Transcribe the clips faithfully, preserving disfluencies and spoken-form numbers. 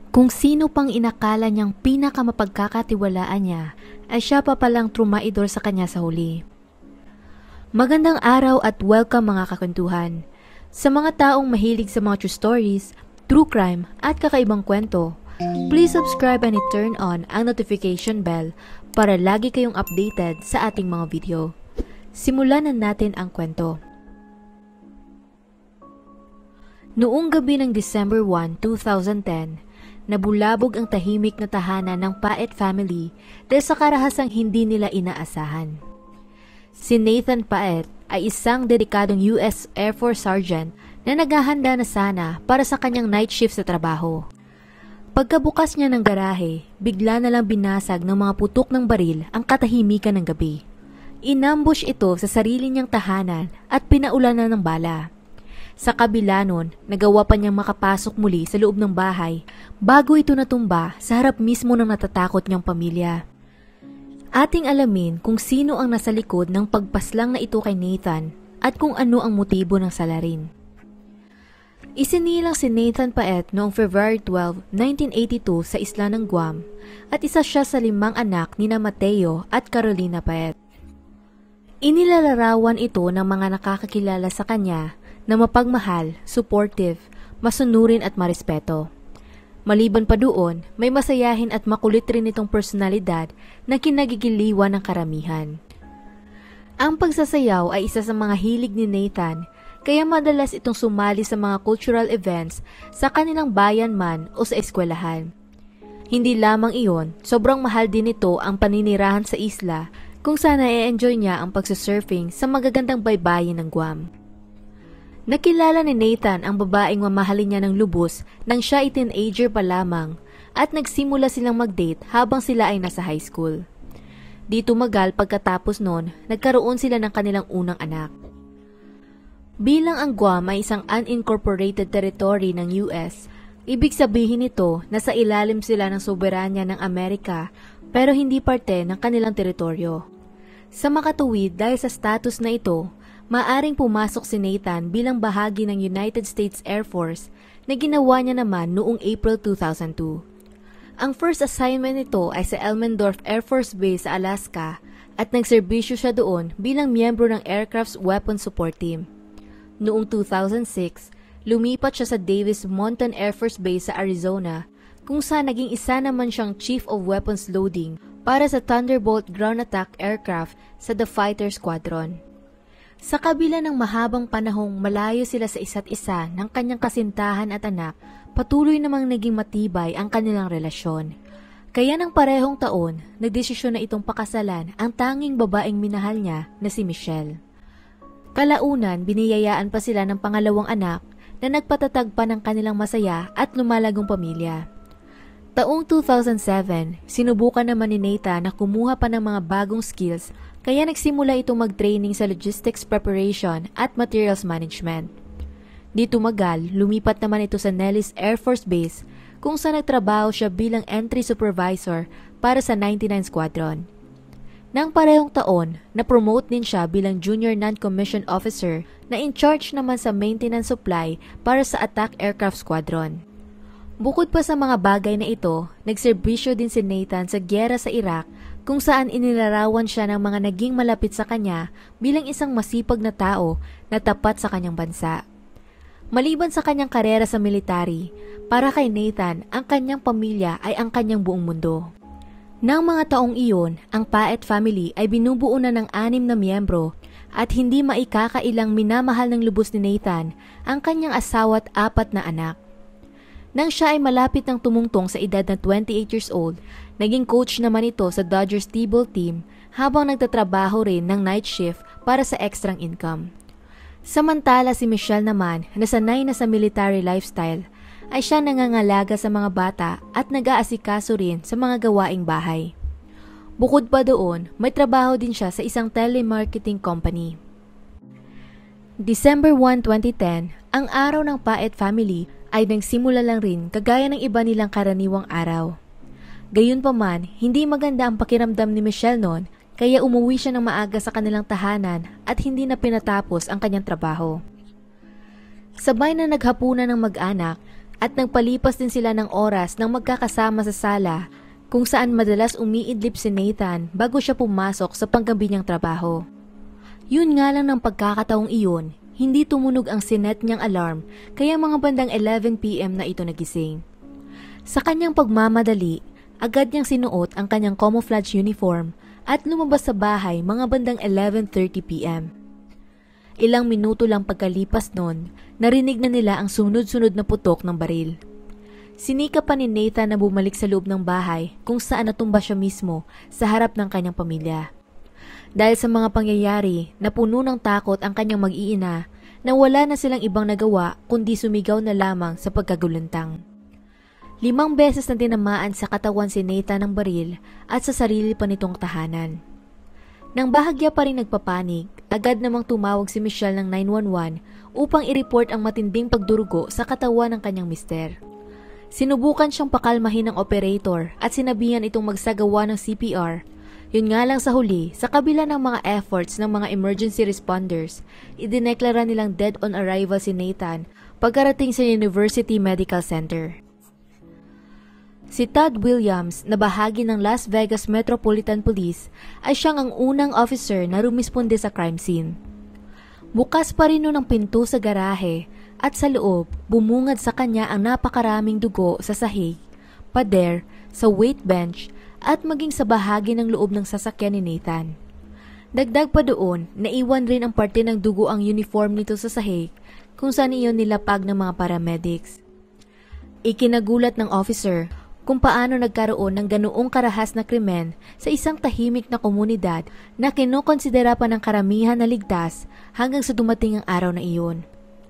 Kung sino pang inakala niyang pinakamapagkakatiwalaan niya, ay siya pa palang trumaidor sa kanya sa huli. Magandang araw at welcome mga kakwentuhan. Sa mga taong mahilig sa mga true stories, true crime at kakaibang kwento, please subscribe and turn on ang notification bell para lagi kayong updated sa ating mga video. Simulan na natin ang kwento. Noong gabi ng December first, two thousand ten, nabulabog ang tahimik na tahanan ng Paet family dahil sa karahasang hindi nila inaasahan. Si Nathan Paet ay isang dedikadong U S Air Force Sergeant na naghahanda na sana para sa kanyang night shift sa trabaho. Pagkabukas niya ng garahe, bigla na lang binasag ng mga putok ng baril ang katahimikan ng gabi. Inambush ito sa sarili niyang tahanan at pinaulanan ng bala. Sa kabila nun, nagawa pa niyang makapasok muli sa loob ng bahay bago ito natumba sa harap mismo ng natatakot niyang pamilya. Ating alamin kung sino ang nasa likod ng pagpaslang na ito kay Nathan at kung ano ang motibo ng salarin. Isinilang si Nathan Paet noong February twelfth, nineteen eighty-two sa isla ng Guam at isa siya sa limang anak nina Mateo at Carolina Paet. Inilalarawan ito ng mga nakakakilala sa kanya na mapagmahal, supportive, masunurin at marespeto. Maliban pa doon, may masayahin at makulit rin itong personalidad na kinagigiliwan ng karamihan. Ang pagsasayaw ay isa sa mga hilig ni Nathan, kaya madalas itong sumali sa mga cultural events sa kanilang bayan man o sa eskwelahan. Hindi lamang iyon, sobrang mahal din ito ang paninirahan sa isla kung saan na-enjoy niya ang pagsasurfing sa magagandang baybayin ng Guam. Nakilala ni Nathan ang babaeng mamahalin niya ng lubos nang siya ay teenager pa lamang at nagsimula silang mag-date habang sila ay nasa high school. Di tumagal pagkatapos noon, nagkaroon sila ng kanilang unang anak. Bilang ang Guam ay isang unincorporated territory ng U S, ibig sabihin nito na sa ilalim sila ng soberanya ng Amerika pero hindi parte ng kanilang teritoryo. Sa makatuwid dahil sa status na ito, maaring pumasok si Nathan bilang bahagi ng United States Air Force na ginawa niya naman noong April two thousand two. Ang first assignment nito ay sa Elmendorf Air Force Base sa Alaska at nagserbisyo siya doon bilang miyembro ng Aircraft's Weapons Support Team. Noong two thousand six, lumipat siya sa Davis Mountain Air Force Base sa Arizona kung saan naging isa naman siyang Chief of Weapons Loading para sa Thunderbolt Ground Attack Aircraft sa The Fighter Squadron. Sa kabila ng mahabang panahong malayo sila sa isa't isa ng kanyang kasintahan at anak, patuloy namang naging matibay ang kanilang relasyon. Kaya ng parehong taon, nagdesisyon na itong pakasalan ang tanging babaeng minahal niya na si Michelle. Kalaunan, biniyayaan pa sila ng pangalawang anak na nagpatatag pa ng kanilang masaya at lumalagong pamilya. Taong two thousand seven, sinubukan naman ni Nathan na kumuha pa ng mga bagong skills kaya nagsimula itong mag-training sa logistics preparation at materials management. Di tumagal, lumipat naman ito sa Nellis Air Force Base kung saan nagtrabaho siya bilang entry supervisor para sa ninety-nine Squadron. Nang parehong taon, na-promote din siya bilang junior non-commissioned officer na in charge naman sa maintenance supply para sa Attack Aircraft Squadron. Bukod pa sa mga bagay na ito, nagserbisyo din si Nathan sa gyera sa Iraq kung saan inilarawan siya ng mga naging malapit sa kanya bilang isang masipag na tao na tapat sa kanyang bansa. Maliban sa kanyang karera sa military, para kay Nathan, ang kanyang pamilya ay ang kanyang buong mundo. Nang mga taong iyon, ang Paet family ay binubuo na ng anim na miyembro at hindi maikakailang minamahal ng lubos ni Nathan ang kanyang asawa at apat na anak. Nang siya ay malapit ng tumungtong sa edad na twenty-eight years old, naging coach naman ito sa Dodgers T-ball team habang nagtatrabaho rin ng night shift para sa extrang income. Samantala si Michelle naman, na sanay na sa military lifestyle, ay siya nangangalaga sa mga bata at nag-aasikaso rin sa mga gawaing bahay. Bukod pa doon, may trabaho din siya sa isang telemarketing company. December first, twenty ten, ang araw ng Paet family ay nagsimula lang rin kagaya ng iba nilang karaniwang araw. Gayunpaman, hindi maganda ang pakiramdam ni Michelle noon kaya umuwi siya ng maaga sa kanilang tahanan at hindi na pinatapos ang kanyang trabaho. Sabay na naghapunan ng mag-anak, at nagpalipas din sila ng oras nang magkakasama sa sala kung saan madalas umiidlip si Nathan bago siya pumasok sa panggabi niyang trabaho. Yun nga lang ng pagkakataong iyon, hindi tumunog ang sinet niyang alarm kaya mga bandang eleven p m na ito nagising. Sa kanyang pagmamadali, agad niyang sinuot ang kanyang camouflage uniform at lumabas sa bahay mga bandang eleven thirty p m Ilang minuto lang pagkalipas nun, narinig na nila ang sunod-sunod na putok ng baril. Sinika pa ni Nathan na bumalik sa loob ng bahay kung saan natumba siya mismo sa harap ng kanyang pamilya. Dahil sa mga pangyayari, napuno ng takot ang kanyang mag-iina na wala na silang ibang nagawa kundi sumigaw na lamang sa pagkagulantang. Limang beses na tinamaan sa katawan si Nathan ng baril at sa sarili pa nitong tahanan. Nang bahagya pa rin nagpapanig, agad namang tumawag si Michelle ng nine one one upang i-report ang matinding pagdurugo sa katawan ng kanyang mister. Sinubukan siyang pakalmahin ng operator at sinabihan itong magsagawa ng C P R. Yun nga lang sa huli, sa kabila ng mga efforts ng mga emergency responders, idineklara nilang dead on arrival si Nathan pagkarating sa University Medical Center. Si Todd Williams na bahagi ng Las Vegas Metropolitan Police ay siyang ang unang officer na rumisponde sa crime scene. Bukas pa rin nun ang pinto sa garahe at sa loob, bumungad sa kanya ang napakaraming dugo sa sahig, pader, sa weight bench at maging sa bahagi ng loob ng sasakyan ni Nathan. Dagdag pa doon, naiwan rin ang parte ng dugo ang uniform nito sa sahig kung saan iyon nilapag ng mga paramedics. Ikinagulat ng officer kung paano nagkaroon ng ganoong karahas na krimen sa isang tahimik na komunidad na kinokonsidera pa ng karamihan na ligtas hanggang sa dumating ang araw na iyon.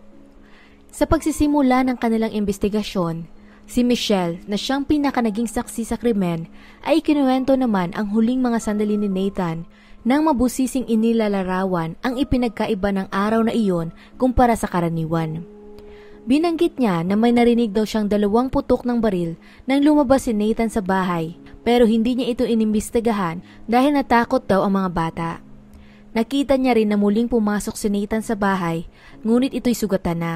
Sa pagsisimula ng kanilang investigasyon, si Michelle na siyang pinaka naging saksi sa krimen ay ikinuwento naman ang huling mga sandali ni Nathan nang mabusising inilalarawan ang ipinagkaiba ng araw na iyon kumpara sa karaniwan. Binanggit niya na may narinig daw siyang dalawang putok ng baril nang lumabas si Nathan sa bahay pero hindi niya ito inimbestigahan dahil natakot daw ang mga bata. Nakita niya rin na muling pumasok si Nathan sa bahay ngunit ito'y sugatan na.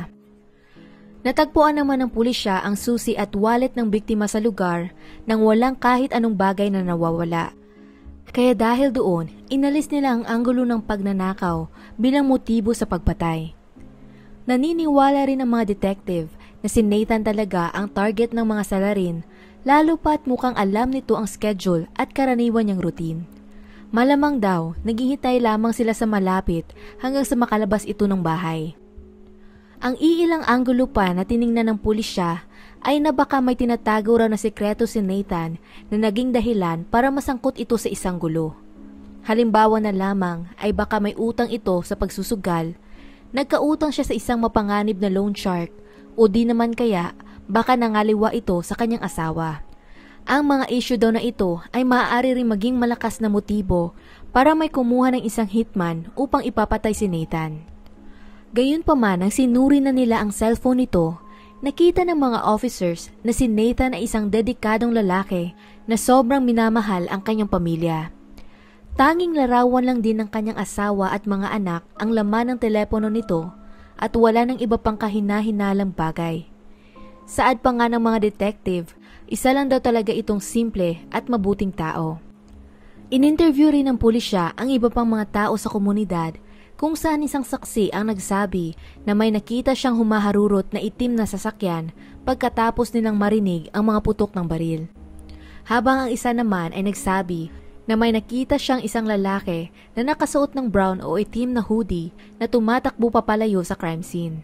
Natagpuan naman ng pulisya ang susi at wallet ng biktima sa lugar nang walang kahit anong bagay na nawawala. Kaya dahil doon, inalis nila ang anggulo ng pagnanakaw bilang motibo sa pagpatay. Naniniwala rin ang mga detective na si Nathan talaga ang target ng mga salarin, lalo pat mukhang alam nito ang schedule at karaniwan niyang routine. Malamang daw, naghihintay lamang sila sa malapit hanggang sa makalabas ito ng bahay. Ang iilang anggulo pa na tiningnan ng pulisya ay na baka may tinatago raw na sekreto si Nathan na naging dahilan para masangkot ito sa isang gulo. Halimbawa na lamang ay baka may utang ito sa pagsusugal, nagkautang siya sa isang mapanganib na loan shark o di naman kaya baka nangaliwa ito sa kanyang asawa. Ang mga issue daw na ito ay maaari rin maging malakas na motibo para may kumuha ng isang hitman upang ipapatay si Nathan. Gayunpaman nang sinuri na nila ang cellphone nito, nakita ng mga officers na si Nathan ay isang dedikadong lalaki na sobrang minamahal ang kanyang pamilya. Tanging larawan lang din ng kanyang asawa at mga anak ang laman ng telepono nito at wala ng iba pang kahina-hinalang bagay. Saad pa nga ng mga detective, isa lang daw talaga itong simple at mabuting tao. In-interview rin ng pulisya ang iba pang mga tao sa komunidad kung saan isang saksi ang nagsabi na may nakita siyang humaharurot na itim na sasakyan pagkatapos nilang marinig ang mga putok ng baril. Habang ang isa naman ay nagsabi na may nakita siyang isang lalaki na nakasuot ng brown o itim na hoodie na tumatakbo papalayo sa crime scene.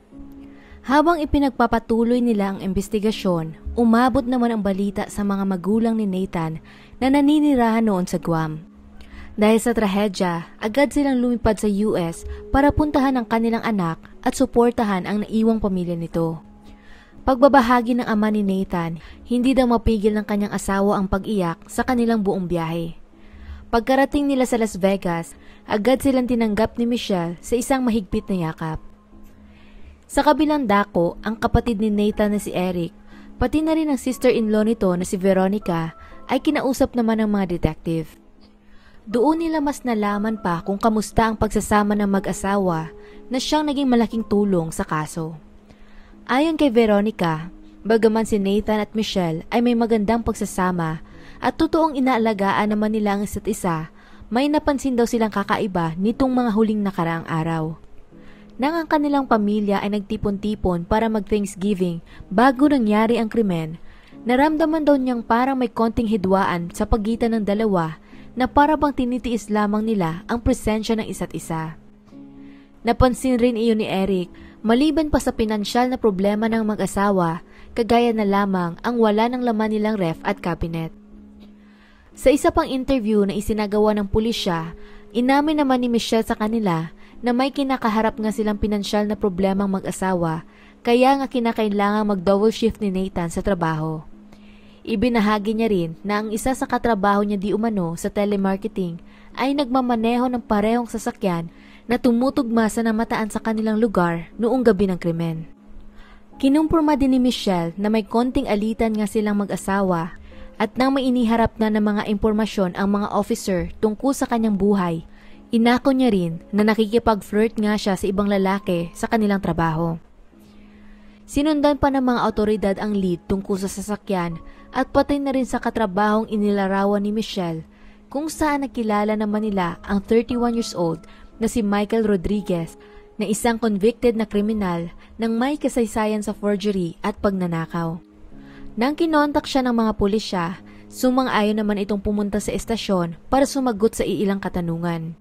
Habang ipinagpapatuloy nila ang investigasyon, umabot naman ang balita sa mga magulang ni Nathan na naninirahan noon sa Guam. Dahil sa trahedya, agad silang lumipad sa U S para puntahan ang kanilang anak at suportahan ang naiwang pamilya nito. Pagbabahagi ng ama ni Nathan, hindi daw mapigil ng kanyang asawa ang pag-iyak sa kanilang buong biyahe. Pagkarating nila sa Las Vegas, agad silang tinanggap ni Michelle sa isang mahigpit na yakap. Sa kabilang dako, ang kapatid ni Nathan na si Eric, pati na rin ang sister-in-law nito na si Veronica, ay kinausap naman ng mga detective. Doon nila mas nalaman pa kung kamusta ang pagsasama ng mag-asawa na siyang naging malaking tulong sa kaso. Ayon kay Veronica, Bagaman si Nathan at Michelle ay may magandang pagsasama at totoong inaalagaan naman nila ang isa't isa, may napansin daw silang kakaiba nitong mga huling nakaraang araw. Nang ang kanilang pamilya ay nagtipon-tipon para mag-Thanksgiving bago nangyari ang krimen, naramdaman daw niyang parang may konting hidwaan sa pagitan ng dalawa na para bang tinitiis lamang nila ang presensya ng isa't isa. Napansin rin iyon ni Eric, maliban pa sa pinansyal na problema ng mag-asawa, kagaya na lamang ang wala ng laman nilang ref at cabinet. Sa isa pang interview na isinagawa ng pulisya, inamin naman ni Michelle sa kanila na may kinakaharap nga silang pinansyal na problemang mag-asawa, kaya nga kinakailangang mag-double shift ni Nathan sa trabaho. Ibinahagi niya rin na ang isa sa katrabaho niya di umano sa telemarketing ay nagmamaneho ng parehong sasakyan na tumutugma sa namataan sa kanilang lugar noong gabi ng krimen. Kinumpirma din ni Michelle na may konting alitan nga silang mag-asawa at nang may iniharap na ng mga impormasyon ang mga officer tungkol sa kanyang buhay, inako niya rin na nakikipag-flirt nga siya sa ibang lalaki sa kanilang trabaho. Sinundan pa ng mga otoridad ang lead tungkol sa sasakyan at pati na rin sa katrabahong inilarawan ni Michelle kung saan nakilala naman nila ang thirty-one years old na si Michael Rodriguez na isang convicted na kriminal ng may kasaysayan sa forgery at pagnanakaw. Nang kinontak siya ng mga pulisya, sumang-ayon naman itong pumunta sa estasyon para sumagot sa iilang katanungan.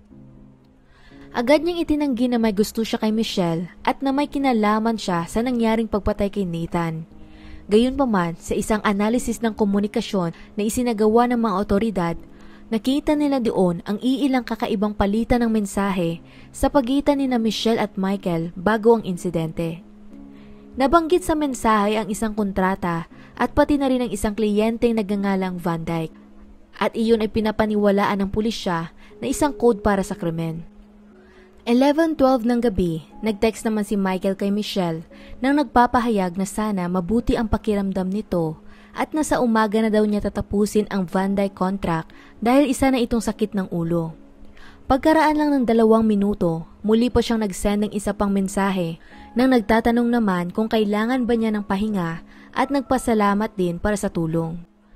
Agad niyang itinanggi na may gusto siya kay Michelle at na may kinalaman siya sa nangyaring pagpatay kay Nathan. Gayunpaman, sa isang analysis ng komunikasyon na isinagawa ng mga otoridad, nakita nila doon ang iilang kakaibang palitan ng mensahe sa pagitan ni na Michelle at Michael bago ang insidente. Nabanggit sa mensahe ang isang kontrata at pati na rin ang isang kliyenteng nagngangalang Van Dyke, at iyon ay pinapaniwalaan ng pulisya na isang code para sa krimen. eleven twelve ng gabi, nag-text naman si Michael kay Michelle nang nagpapahayag na sana mabuti ang pakiramdam nito at na sa umaga na daw niya tatapusin ang Van Dyke contract dahil isa na itong sakit ng ulo. Pagkaraan lang ng dalawang minuto, muli pa siyang nag-send ng isa pang mensahe nang nagtatanong naman kung kailangan ba niya ng pahinga at nagpasalamat din para sa tulong.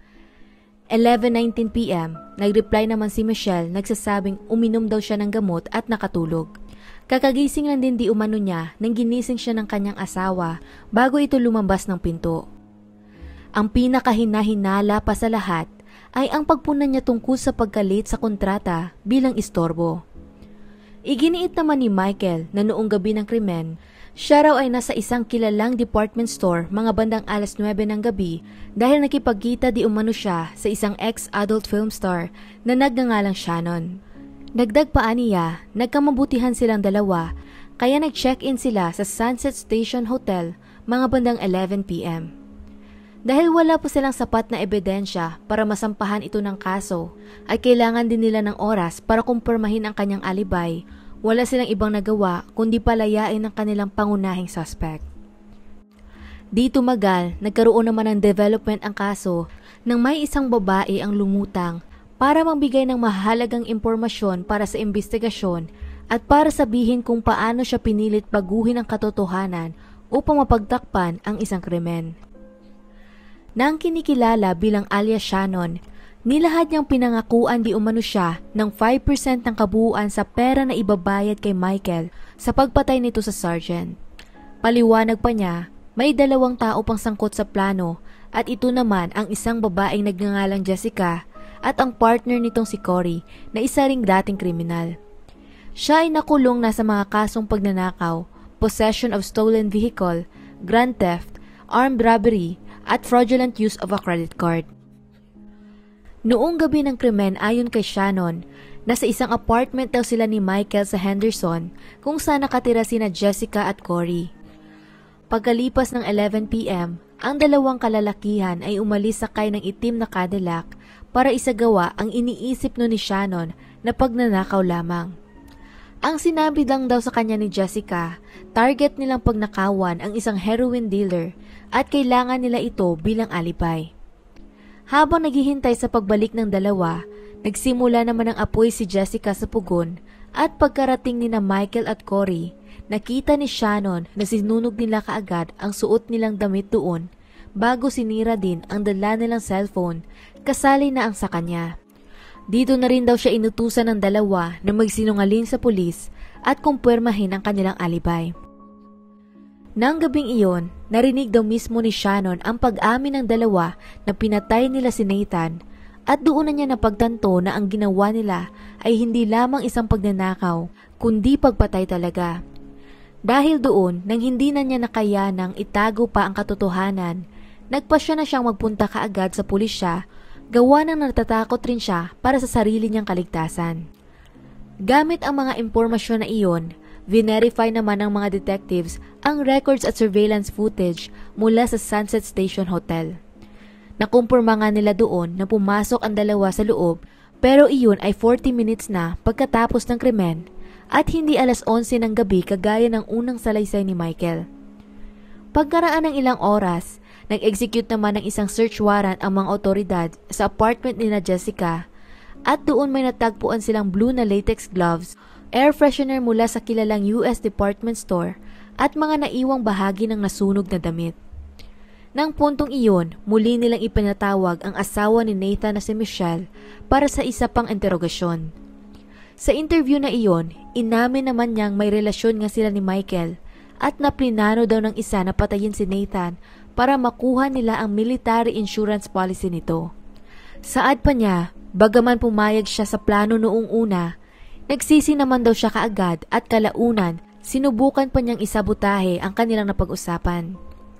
eleven nineteen p m, nag-reply naman si Michelle nagsasabing uminom daw siya ng gamot at nakatulog. Kakagising lang din di umano niya nang ginising siya ng kanyang asawa bago ito lumabas ng pinto. Ang pinakahinahinala pa sa lahat ay ang pagpunan niya tungkol sa pagkalit sa kontrata bilang istorbo. Iginiit naman ni Michael na noong gabi ng krimen, siya raw ay nasa isang kilalang department store mga bandang alas nuwebe ng gabi dahil nakipagkita di umano siya sa isang ex-adult film star na nagngangalang Shannon. Dagdag pa niya, nagkamabutihan silang dalawa kaya nag-check-in sila sa Sunset Station Hotel mga bandang eleven p m Dahil wala po silang sapat na ebidensya para masampahan ito ng kaso, ay kailangan din nila ng oras para kumpirmahin ang kanyang alibay. Wala silang ibang nagawa kundi palayain ang kanilang pangunahing suspect. Di tumagal, nagkaroon naman ng development ang kaso nang may isang babae ang lumutang para magbigay ng mahalagang impormasyon para sa investigasyon at para sabihin kung paano siya pinilit baguhin ang katotohanan upang mapagtakpan ang isang krimen. Nang kinikilala bilang alias Shannon, nilahad niyang pinangakuan di umano siya ng five percent ng kabuuan sa pera na ibabayad kay Michael sa pagpatay nito sa sergeant. Paliwanag pa niya, may dalawang tao pang sangkot sa plano at ito naman ang isang babaeng nagngangalang Jessica at ang partner nitong si Cory na isa ring dating kriminal. Siya ay nakulong na sa mga kasong pagnanakaw, possession of stolen vehicle, grand theft, armed robbery, at fraudulent use of a credit card. Noong gabi ng krimen ayon kay Shannon, nasa isang apartment daw sila ni Michael sa Henderson kung saan nakatira sina Jessica at Cory. Pagkalipas ng eleven p m, ang dalawang kalalakihan ay umalis sakay ng itim na Cadillac para isagawa ang iniisip no ni Shannon na pagnanakaw lamang. Ang sinabi lang daw sa kanya ni Jessica, target nilang pagnakawan ang isang heroin dealer at kailangan nila ito bilang alibay. Habang naghihintay sa pagbalik ng dalawa, nagsimula naman ang apoy si Jessica sa pugon at pagkarating ni na Michael at Cory, nakita ni Shannon na sinunog nila kaagad ang suot nilang damit doon, bago sinira din ang dala nilang cellphone, kasali na ang sa kanya. Dito na rin daw siya inutusan ng dalawa na magsinungaling sa pulis at kumpirmahin ang kanilang alibay. Nang gabing iyon, narinig daw mismo ni Shannon ang pag-amin ng dalawa na pinatay nila si Nathan at doon na niya napagtanto na ang ginawa nila ay hindi lamang isang pagnanakaw, kundi pagpatay talaga. Dahil doon, nang hindi na niya nakayanang itago pa ang katotohanan, nagpasya na siyang magpunta kaagad sa pulisya, gawa ng natatakot rin siya para sa sarili niyang kaligtasan. Gamit ang mga impormasyon na iyon, verify naman ng mga detectives ang records at surveillance footage mula sa Sunset Station Hotel. Nakumpirma nga nila doon na pumasok ang dalawa sa loob, pero iyon ay forty minutes na pagkatapos ng krimen at hindi alas onse ng gabi kagaya ng unang salaysay ni Michael. Pagkaraan ng ilang oras, nag-execute naman ng isang search warrant ang mga otoridad sa apartment ni na Jessica at doon may natagpuan silang blue na latex gloves, air freshener mula sa kilalang U S department store at mga naiwang bahagi ng nasunog na damit. Nang puntong iyon, muli nilang ipinatawag ang asawa ni Nathan na si Michelle para sa isa pang interogasyon. Sa interview na iyon, inamin naman niyang may relasyon nga sila ni Michael at naplinano daw ng isa na patayin si Nathan para makuha nila ang military insurance policy nito. Saad pa niya, bagaman pumayag siya sa plano noong una, nagsisi naman daw siya kaagad at kalaunan sinubukan pa niyang isabotahe ang kanilang napag-usapan.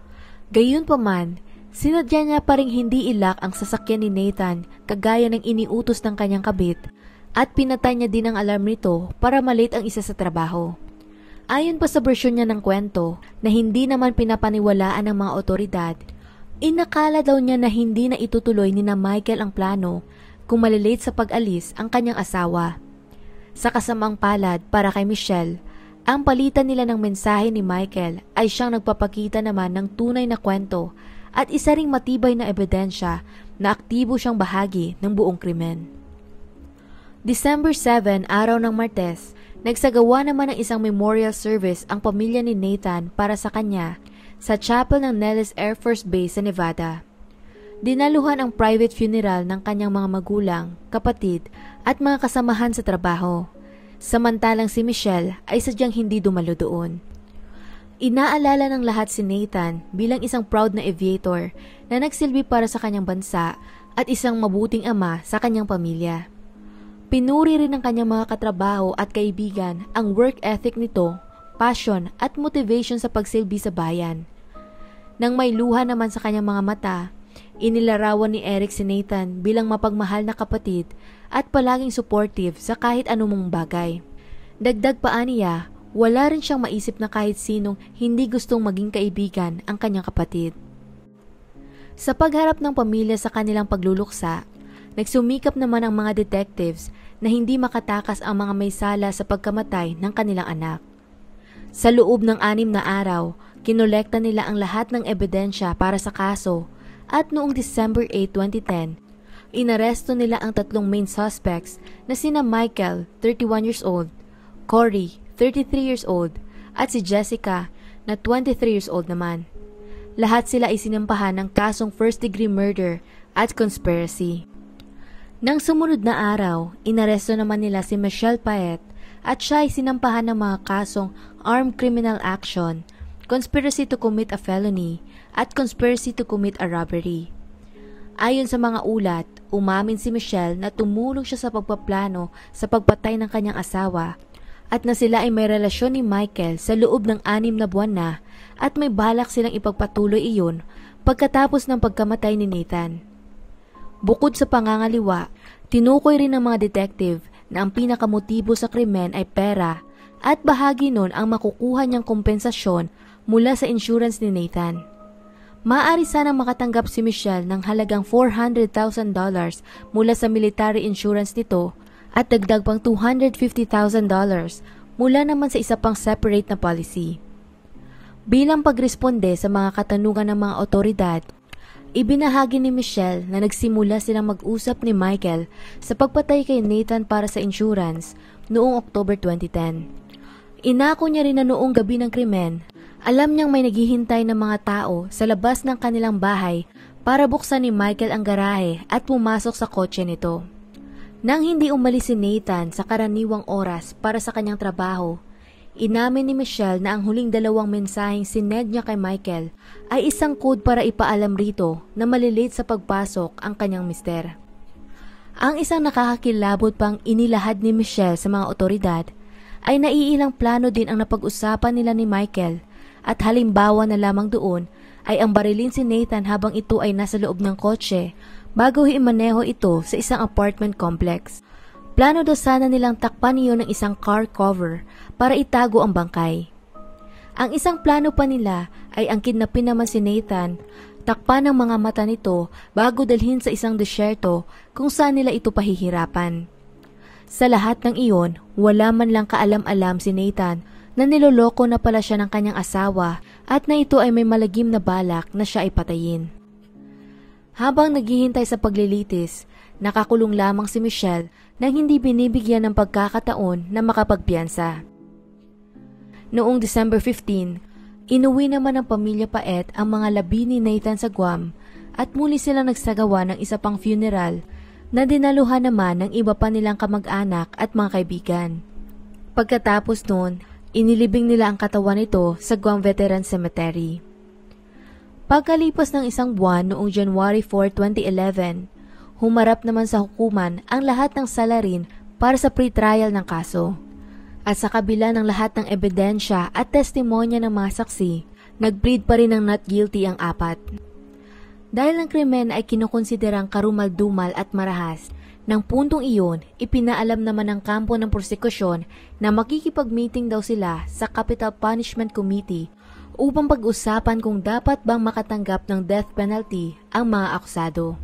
Gayunpaman, sinadya niya pa ring hindi ilak ang sasakyan ni Nathan kagaya ng iniutos ng kanyang kabit at pinatay niya din ang alarm nito para malate ang isa sa trabaho. Ayon pa sa bersyon niya ng kwento na hindi naman pinapaniwalaan ng mga otoridad, inakala daw niya na hindi na itutuloy ni na Michael ang plano kung malilate sa pag-alis ang kanyang asawa. Sa kasamang palad para kay Michelle, ang palitan nila ng mensahe ni Michael ay siyang nagpapakita naman ng tunay na kwento at isa ring matibay na ebidensya na aktibo siyang bahagi ng buong krimen. December seventh, araw ng Martes, nagsagawa naman ng isang memorial service ang pamilya ni Nathan para sa kanya sa chapel ng Nellis Air Force Base sa Nevada. Dinaluhan ang private funeral ng kanyang mga magulang, kapatid at mga kasamahan sa trabaho. Samantalang si Michelle ay sadyang hindi dumalo doon. Inaalala ng lahat si Nathan bilang isang proud na aviator na nagsilbi para sa kanyang bansa at isang mabuting ama sa kanyang pamilya. Pinuri rin ng kanyang mga katrabaho at kaibigan ang work ethic nito, passion at motivation sa pagsilbi sa bayan. Nang may luha naman sa kanyang mga mata, inilarawan ni Eric si Nathan bilang mapagmahal na kapatid at palaging supportive sa kahit anumang bagay. Dagdag pa niya, wala rin siyang maisip na kahit sinong hindi gustong maging kaibigan ang kanyang kapatid. Sa pagharap ng pamilya sa kanilang pagluluksa, nagsumikap naman ang mga detectives na hindi makatakas ang mga may sala sa pagkamatay ng kanilang anak. Sa loob ng anim na araw, kinolekta nila ang lahat ng ebidensya para sa kaso at noong December eighth, twenty ten, inaresto nila ang tatlong main suspects na sina Michael, thirty-one years old, Corey, thirty-three years old, at si Jessica, na twenty-three years old naman. Lahat sila ay sinampahan ng kasong first-degree murder at conspiracy. Nang sumunod na araw, inaresto naman nila si Michelle Paet at siya ay sinampahan ng mga kasong armed criminal action, conspiracy to commit a felony, at conspiracy to commit a robbery. Ayon sa mga ulat, umamin si Michelle na tumulong siya sa pagpaplano sa pagpatay ng kanyang asawa at na sila ay may relasyon ni Michael sa loob ng anim na buwan na at may balak silang ipagpatuloy iyon pagkatapos ng pagkamatay ni Nathan. Bukod sa pangangaliwa, tinukoy rin ng mga detective na ang pinakamotibo sa krimen ay pera at bahagi nun ang makukuha niyang kompensasyon mula sa insurance ni Nathan. Maaari sanang makatanggap si Michelle ng halagang four hundred thousand dollars mula sa military insurance nito at dagdag pang two hundred fifty thousand dollars mula naman sa isa pang separate na policy. Bilang pagresponde sa mga katanungan ng mga otoridad, ibinahagi ni Michelle na nagsimula silang mag-usap ni Michael sa pagpatay kay Nathan para sa insurance noong October twenty ten. Inako niya rin na noong gabi ng krimen, alam niyang may naghihintay ng mga tao sa labas ng kanilang bahay para buksan ni Michael ang garahe at pumasok sa kotse nito. Nang hindi umalis si Nathan sa karaniwang oras para sa kanyang trabaho, inamin ni Michelle na ang huling dalawang mensaheng sinend niya kay Michael ay isang code para ipaalam rito na malilate sa pagpasok ang kanyang mister. Ang isang nakakakilabot pang inilahad ni Michelle sa mga otoridad ay naiilang plano din ang napag-usapan nila ni Michael at halimbawa na lamang doon ay ang barilin si Nathan habang ito ay nasa loob ng kotse bago imaneho ito sa isang apartment complex. Plano daw sana nilang takpan niyo ng isang car cover para itago ang bangkay. Ang isang plano pa nila ay ang kidnapin naman si Nathan, takpan ang mga mata nito bago dalhin sa isang desyerto kung saan nila ito pahihirapan. Sa lahat ng iyon, wala man lang kaalam-alam si Nathan na niloloko na pala siya ng kanyang asawa at na ito ay may malagim na balak na siya ay patayin. Habang naghihintay sa paglilitis, nakakulong lamang si Michelle nang hindi binibigyan ng pagkakataon na makapagpiyansa. Noong December fifteenth, inuwi naman ng pamilya Paet ang mga labi ni Nathan sa Guam at muli silang nagsagawa ng isa pang funeral na dinaluhan naman ng iba pa nilang kamag-anak at mga kaibigan. Pagkatapos noon, inilibing nila ang katawan nito sa Guam Veterans Cemetery. Pagkalipas ng isang buwan noong January fourth, twenty eleven, humarap naman sa hukuman ang lahat ng salarin para sa pre-trial ng kaso. At sa kabila ng lahat ng ebidensya at testimonya ng mga saksi, nag-plead pa rin ng not guilty ang apat. Dahil ang krimen ay kinukonsiderang karumal-dumal at marahas, ng puntong iyon, ipinaalam naman ng kampo ng prosekusyon na makikipag-meeting daw sila sa Capital Punishment Committee upang pag-usapan kung dapat bang makatanggap ng death penalty ang mga akusado.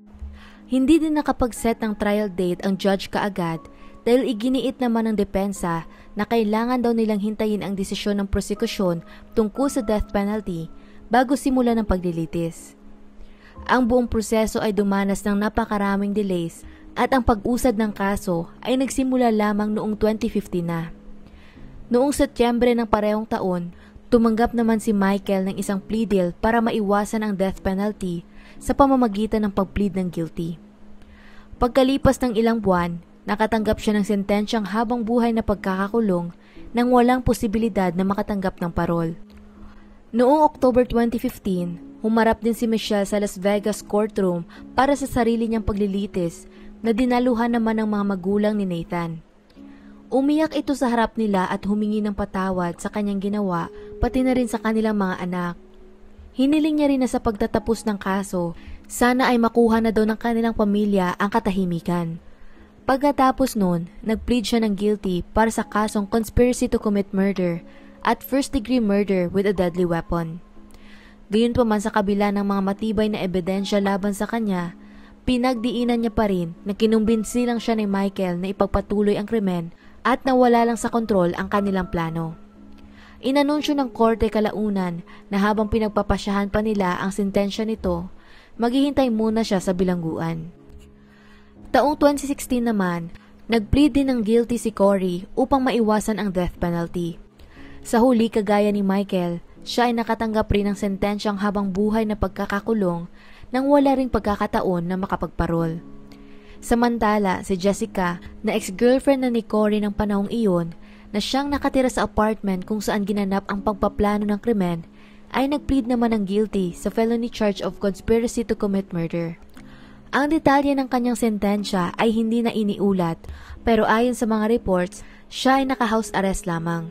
Hindi din nakapag-set ng trial date ang judge kaagad dahil iginiit naman ng depensa na kailangan daw nilang hintayin ang desisyon ng prosekusyon tungkol sa death penalty bago simulan ng paglilitis. Ang buong proseso ay dumanas ng napakaraming delays at ang pag-usad ng kaso ay nagsimula lamang noong twenty fifteen na. Noong Setyembre ng parehong taon, tumanggap naman si Michael ng isang plea deal para maiwasan ang death penalty sa pamamagitan ng pag-plead ng guilty. Pagkalipas ng ilang buwan, nakatanggap siya ng sentensyang habang buhay na pagkakakulong nang walang posibilidad na makatanggap ng parol. Noong October twenty fifteen, humarap din si Michelle sa Las Vegas courtroom para sa sarili niyang paglilitis na dinaluhan naman ng mga magulang ni Nathan. Umiyak ito sa harap nila at humingi ng patawad sa kanyang ginawa pati na rin sa kanilang mga anak. Hiniling niya rin na sa pagtatapos ng kaso, sana ay makuha na daw ng kanilang pamilya ang katahimikan. Pagkatapos nun, nag-plead siya ng guilty para sa kasong conspiracy to commit murder at first-degree murder with a deadly weapon. Gayunpaman sa kabila ng mga matibay na ebidensya laban sa kanya, pinagdiinan niya pa rin na kinumbinsi lang siya ni Michael na ipagpatuloy ang krimen at nawala lang sa kontrol ang kanilang plano. Inanunsyo ng korte kalaunan na habang pinagpapasyahan pa nila ang sentensya nito, maghihintay muna siya sa bilangguan. Taong twenty sixteen naman, nag-plead din ng guilty si Corey upang maiwasan ang death penalty. Sa huli, kagaya ni Michael, siya ay nakatanggap rin ng sentensyang habang buhay na pagkakakulong nang wala ring pagkakataon na makapagparol. Samantala, si Jessica, na ex-girlfriend na ni Corey ng panahong iyon, na siyang nakatira sa apartment kung saan ginanap ang pagpaplano ng krimen, ay nag-plead naman ng guilty sa felony charge of conspiracy to commit murder. Ang detalye ng kanyang sentensya ay hindi na iniulat, pero ayon sa mga reports, siya ay naka-house arrest lamang.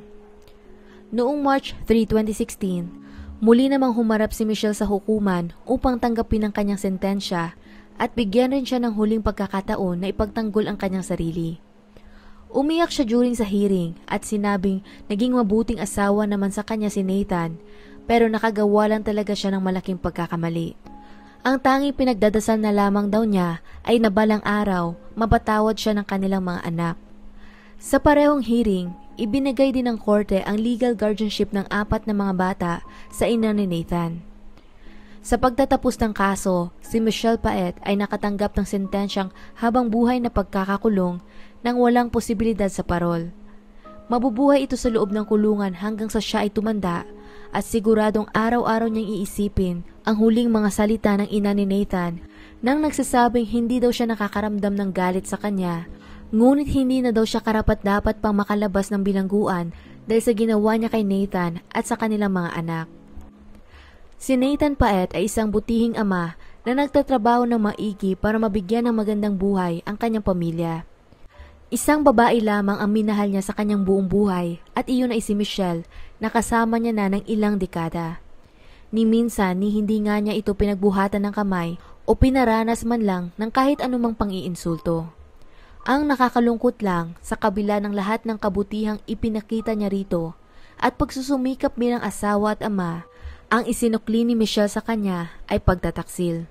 Noong March third, twenty sixteen, muli namang humarap si Michelle sa hukuman upang tanggapin ang kanyang sentensya at bigyan rin siya ng huling pagkakataon na ipagtanggol ang kanyang sarili. Umiyak siya during sa hearing at sinabing naging mabuting asawa naman sa kanya si Nathan, pero nakagawa lang talaga siya ng malaking pagkakamali. Ang tanging pinagdadasal na lamang daw niya ay na balang araw mapatawad siya ng kanilang mga anak. Sa parehong hearing, ibinigay din ng korte ang legal guardianship ng apat na mga bata sa ina ni Nathan. Sa pagtatapos ng kaso, si Michelle Paet ay nakatanggap ng sentensyang habang buhay na pagkakakulong nang walang posibilidad sa parol. Mabubuhay ito sa loob ng kulungan hanggang sa siya ay tumanda at siguradong araw-araw niyang iisipin ang huling mga salita ng ina ni Nathan nang nagsasabing hindi daw siya nakakaramdam ng galit sa kanya, ngunit hindi na daw siya karapat-dapat pang makalabas ng bilangguan dahil sa ginawa niya kay Nathan at sa kanilang mga anak. Si Nathan Paet ay isang butihing ama na nagtatrabaho ng maigi para mabigyan ng magandang buhay ang kanyang pamilya. Isang babae lamang ang minahal niya sa kanyang buong buhay at iyon ay si Michelle na kasama niya na ng ilang dekada. Ni minsan ni hindi nga niya ito pinagbuhatan ng kamay o pinaranas man lang ng kahit anumang pang-iinsulto. Ang nakakalungkot lang sa kabila ng lahat ng kabutihang ipinakita niya rito at pagsusumikap bilang asawa at ama, ang isinukli ni Michelle sa kanya ay pagtataksil.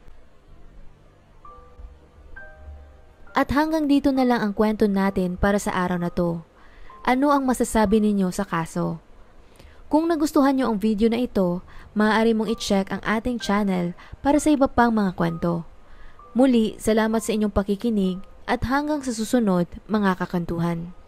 At hanggang dito na lang ang kwento natin para sa araw na to. Ano ang masasabi ninyo sa kaso? Kung nagustuhan nyo ang video na ito, maaari mong i-check ang ating channel para sa iba pang mga kwento. Muli, salamat sa inyong pakikinig at hanggang sa susunod mga kakantuhan.